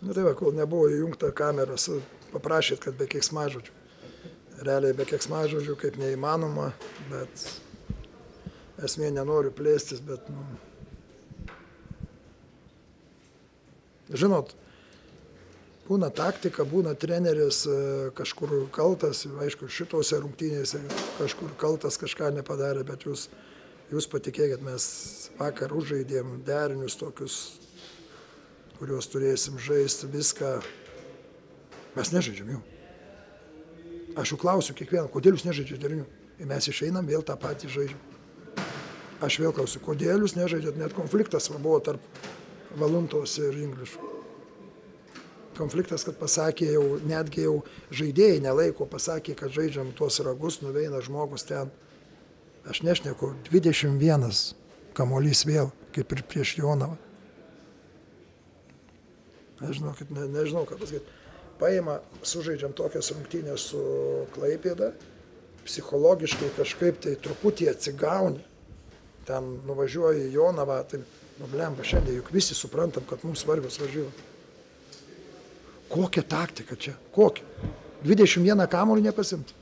Nu tai va, kol nebuvo įjungta kamera, paprašyt, kad be keiksmažodžių. Realiai be keiksmažodžių kaip neįmanoma, bet esmė nenoriu plėstis, bet, nu... Žinot, būna taktika, būna treneris kažkur kaltas, aišku, šitose rungtynėse kažkur kaltas kažką nepadarė, bet jūs patikėkit, mes vakar užžaidėm derinius tokius, kuriuos turėsim žaisti, viską. Mes nežaidžiam jų. Aš jų klausiu kiekvieną, kodėl jūs nežaidžiat derinių? Ir mes išeinam, vėl tą patį žaidžiam. Aš vėl klausiu, kodėl jūs nežaidžiat, net konfliktas buvo tarp Valuntos ir Inglišų. Konfliktas, kad pasakė jau, netgi jau žaidėjai nelaiko, pasakė, kad žaidžiam tuos ragus, nuveina žmogus ten. Aš nešneku, 21 kamuolys vėl, kaip ir prieš Jonavą. Nežinau, ką pasakyti. Paima, sužaidžiam tokias rungtynės su Klaipėda, psichologiškai kažkaip tai truputį atsigauni. Ten nuvažiuoji į Jonavą, tai blemba, šiandien juk visi suprantam, kad mums svarbios varžybos. Kokia taktika čia? Kokia? 21 kamuolį nepasimti.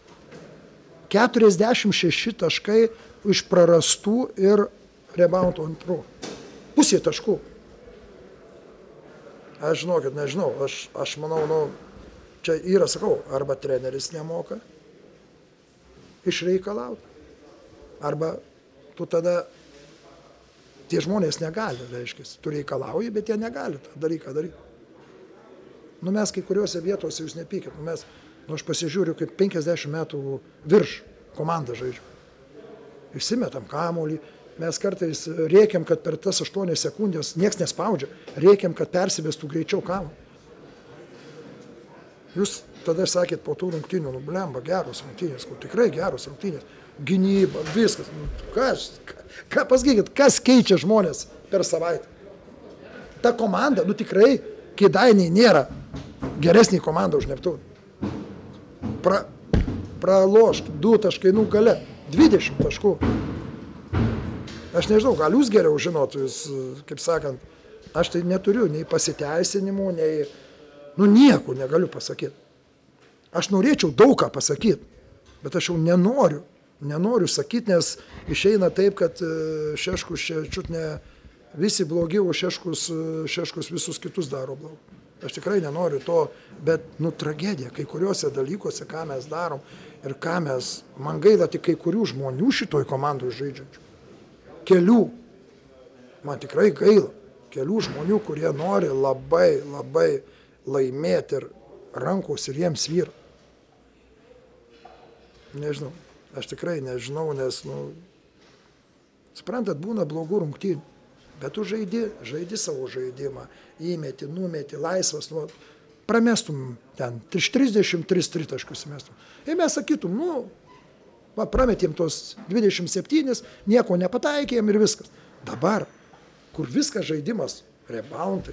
46 taškai iš prarastų ir reboundų antrų. Pusė taškų. Aš žinokit, nežinau, aš manau, nu, čia yra, sakau, arba treneris nemoka išreikalauti, arba tu tada tie žmonės negali, reiškia, tu reikalauji, bet jie negali tą dalyką daryti. Nu mes kai kuriuose vietose jūs nepykit, aš pasižiūriu, kaip 50 metų virš komanda žaidžia. Išsimetam kamuolį, mes kartais rėkiam, kad per tas 8 sekundės nieks nespaudžia, rėkiam, kad persivestų greičiau kamuolį. Jūs tada sakėt po tų rungtynių, nu blemba, geros rungtynės, kur tikrai geros rungtynės, gynyba, viskas. Ką pasakykit, kas keičia žmonės per savaitę? Ta komanda, nu tikrai, Kėdainiai nėra geresnė komanda už Neptūną. Pralošk 2 taškai, nu gale, 20 taškų. Aš nežinau, gal jūs geriau žinot, jūs, kaip sakant, aš tai neturiu nei pasiteisinimų, nei, nu nieko negaliu pasakyti. Aš norėčiau daug ką pasakyti, bet aš jau nenoriu sakyti, nes išeina taip, kad Šeškus čia čiut ne visi blogi, o Šeškus visus kitus daro blogai. Aš tikrai nenoriu to, bet, nu, tragedija, kai kuriuose dalykuose, ką mes darom ir ką mes, man gaila tik kai kurių žmonių šitoj komandoj žaidžiančių. Kelių, man tikrai gaila, kelių žmonių, kurie nori labai, labai laimėti ir rankos ir jiems vyra. Nežinau, aš tikrai nežinau, nes, nu, suprantat, būna blogų rungtynių. Bet tu žaidi savo žaidimą, įmeti, numeti, laisvas, nu, pramestum ten, 33 tritaškus įmestum. Ir mes sakytum, nu, va, prametėm tos 27, nieko nepataikėm ir viskas. Dabar, kur viskas žaidimas, reboundai,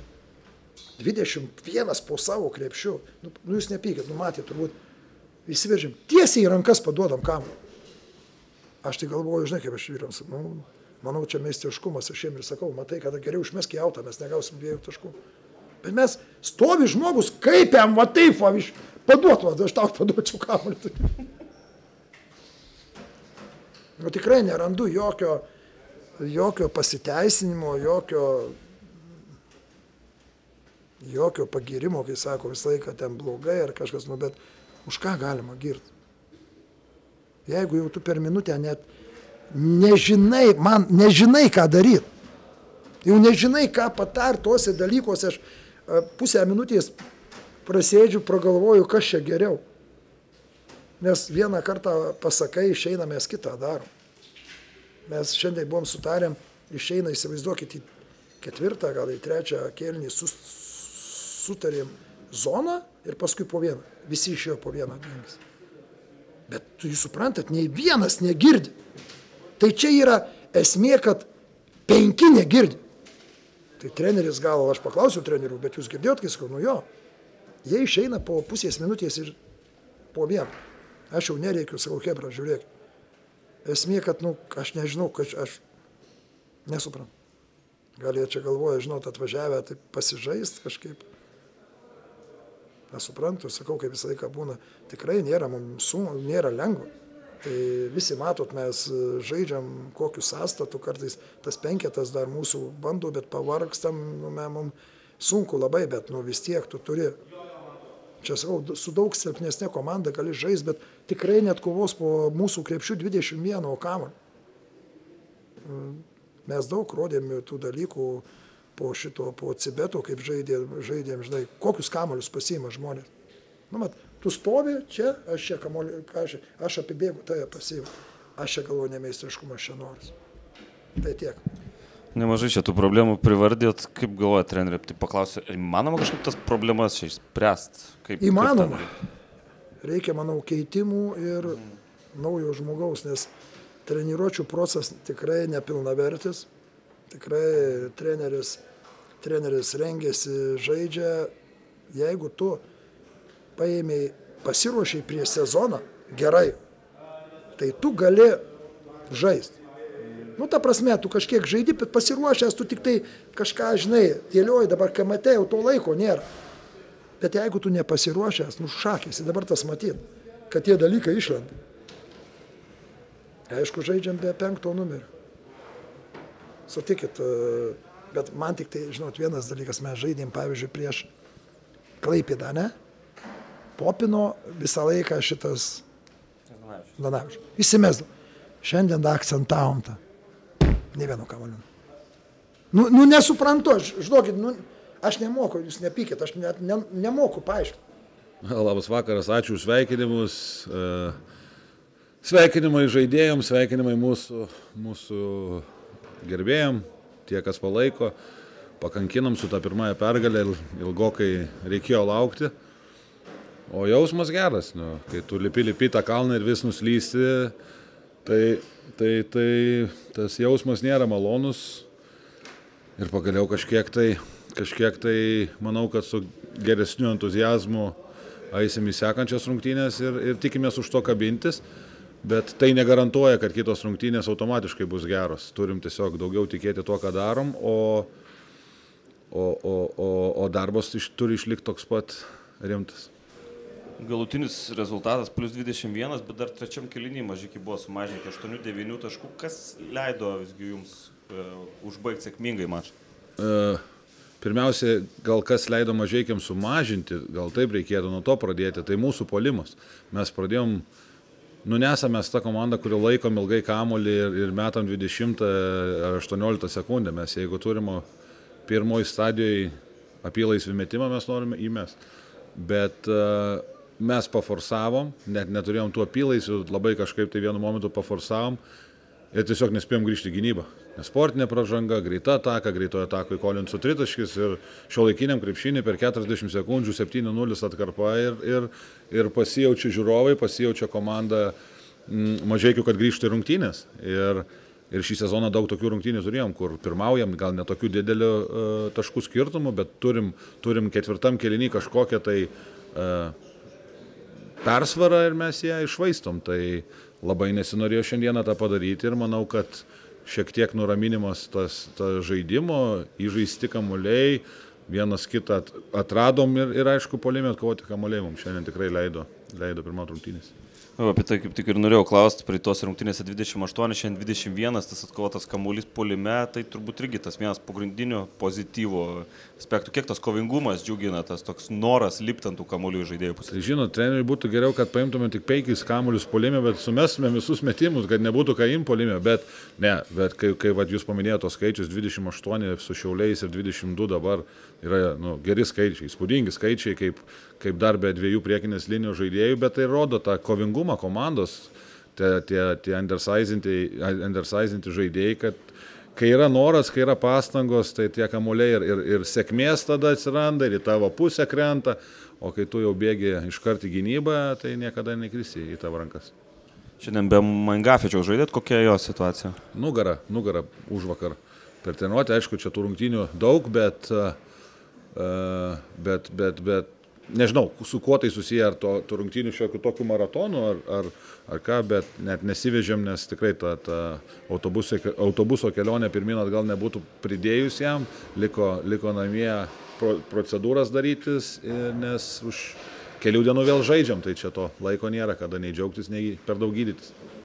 21 po savo krepšiu, nu jūs nepykit, nu matė, turbūt įsiveržėm, tiesiai į rankas paduodam kamuolį. Aš tai galvoju, žinai, kaip aš vyrams, nu, manau, čia meistriškumas, aš jiem ir sakau, matai, kada geriau išmesk į autą, mes negausim 2 taškų. Bet mes stovi žmogus, kaip jam, va taip, va, paduot, aš tau paduočiau kamuolį. Nu, tikrai nerandu jokio pasiteisinimo, jokio pagirimo, kai sako visą laiką ten blogai ar kažkas, nu, bet už ką galima girti? Jeigu jau tu per minutę net nežinai, ką daryti. Jau nežinai, ką patart tuose dalykuose. Aš pusę minutės prasėdžiu, pragalvoju, kas čia geriau. Nes vieną kartą pasakai, išeina, mes kitą darom. Mes šiandien buvom sutarėm, išeina, įsivaizduokit, į 4, gal į 3 kėlinį sutarėm zoną ir paskui po 1. Visi išėjo po 1 dengis. Bet tu jūs suprantat, nei vienas negirdi. Tai čia yra esmė, kad 5 negirdi. Tai treneris gal, aš paklausiau trenerių, bet jūs girdėjot, kai sakau, nu jo, jie išeina po pusės minutės ir po 1. Aš jau nereikiu, sakau, hebra, žiūrėk. Esmė, kad, nu, aš nežinau, kad aš nesuprantu. Gal jie čia galvoja, žinot, atvažiavę, tai pasižaist kažkaip. Nesuprantu, sakau, kaip visą laiką būna, tikrai nėra mums nėra lengva. Tai visi matot, mes žaidžiam kokiu sąstatu, kartais tas penketas dar mūsų bando, bet pavargstam, mums sunku labai, bet vis tiek tu turi. Čia sakau, su daug silpnesnė komanda gali žaisti, bet tikrai net kovos po mūsų krepšių 21 kamuolį. Mes daug rodėm tų dalykų po Cibeto, kaip žaidėm, žinai, kokius kamuolius pasiima žmonės. Tu stovi čia, aš čia kamuolį, aš apibėgu, tai pasiimu. Aš čia galvoju, nemeistriškumas čia nors. Tai tiek. Nemažai čia tų problemų privardėt, kaip galvoja treneri, tai paklausiu, įmanoma kažkaip tas problemas čia išspręsti? Įmanoma. Reikia, manau, keitimų ir naujo žmogaus, nes treniruočių procesas tikrai nepilnavertis, tikrai treneris rengėsi, žaidžia, jeigu tu paėmėjai, pasiruošiai prieš sezoną gerai, tai tu gali žaisti. Ta prasme, tu kažkiek žaidi, bet pasiruošęs, tu tik tai kažką, žinai, dėlioji, dabar kai matei, jau to laiko nėra. Bet jeigu tu nepasiruošęs, šakėsi, dabar tas matyt, kad tie dalykai išlenda. Aišku, žaidžiam be 5 numerio. Sutikit, bet man tik tai, žinot, vienas dalykas, mes žaidėm, pavyzdžiui, prieš Klaipėdą, ne? Popino visą laiką šitas Zdanavičius. Įsimesdavo. Šiandien akcentavom tą. Ne vieno kamuolio. Nesuprantu, žinokit, aš nemoku, jūs nepykit, aš nemoku paaiškinti. Labas vakaras, ačiū už sveikinimus. Sveikinimai žaidėjams, sveikinimai mūsų gerbėjam, tie, kas palaiko. Pakankinam su tą pirmąją pergalę, ilgokai reikėjo laukti. O jausmas geras, kai tu lipi tą kalną ir vis nuslysti, tai tas jausmas nėra malonus. Ir pagaliau kažkiek tai manau, kad su geresniu entuziazmu eisim į sekančias rungtynės ir tikimės už to kabintis. Bet tai negarantuoja, kad kitos rungtynės automatiškai bus geros. Turim tiesiog daugiau tikėti tuo, ką darom, o darbas turi išlikti toks pat rimtas. Galutinis rezultatas plus 21, bet dar trečiam kėlinį mažikai buvo sumažinti 8-9 taškų. Kas leido visgi jums užbaigti sėkmingai mačą? Pirmiausia, gal kas leido mažeikiam sumažinti, gal taip reikėtų nuo to pradėti, tai mūsų puolimas. Mes pradėjom, nesame ta komanda, kuri laikom ilgai kamuolį ir metam 20 ar 18 sekundę. Mes jeigu turime pirmoji stadijoje apylaisvį metimą, mes norime įmest. Bet mes paforsavom, net neturėjom tų apylaisvių, labai kažkaip tai vienu momentu paforsavom ir tiesiog nespėjom grįžti į gynybą. Nes sportinė pražanga, greita ataka, greitoje atakoje Kolinso tritaškis ir šiuolaikiniam krepšinį per 40 sekundžių 7-0 atkarpa ir pasijaučia žiūrovai, pasijaučia komanda Mažeikių, kad grįžtų į rungtynės. Ir šį sezoną daug tokių rungtynių turėjom, kur pirmaujam, gal ne tokių didelių taškų skirtumų, bet turim ketvirtam kėliny kažkokią tai persvarą ir mes ją išvaistom. Tai labai nesinorėjo šiandieną tą padaryti ir manau, kad šiek tiek nuraminimas tas žaidimo, įžaisti kamuoliai, vienas kitą atradom ir aišku, puolime atkovoti kamuoliai mums šiandien tikrai leido pirmą rungtynės. Apie tai kaip tik ir norėjau klausti, praeitos rungtynėse 28, šiandien 21, tas atkovotas kamuolys puolime, tai turbūt irgi tas vienas pagrindinių pozityvų aspektų. Kiek tas kovingumas džiugina, tas toks noras lipti ant tų kamuolių žaidėjų pusės? Tai žinot, treneriui būtų geriau, kad paimtume tik 5 kamuolius puolime, bet sumestume visus metimus, kad nebūtų ką im puolime, bet kai jūs paminėjote tos skaičius 28 su Šiauliais ir 22 dabar yra geri skaičiai, įspūdingi skaičiai, kaip dar be 2 priekinės linijos žaidėjų, bet tai rodo tą kovingumą komandos, tie undersizinti žaidėjai, kad kai yra noras, kai yra pastangos, tai tie kamuoliai ir sėkmės tada atsiranda, ir į tavo pusę krenta, o kai tu jau bėgi iškart į gynybą, tai niekada nekrisi į tavo rankas. Šiandien be Mangafečiaus žaidėt, kokia jo situacija? Nugara užvakar per treniruotę, aišku, čia tų rungtynių daug, bet nežinau, su kuo tai susiję, ar tų rungtynių šiokių tokių maratonų, ar ką, bet net nesivežėm, nes tikrai ta autobuso kelionė pirmin atgal nebūtų pridėjus jam, liko namie procedūras darytis, nes už kelių dienų vėl žaidžiam, tai čia to laiko nėra, kada nei džiaugtis, nei per daug gydytis.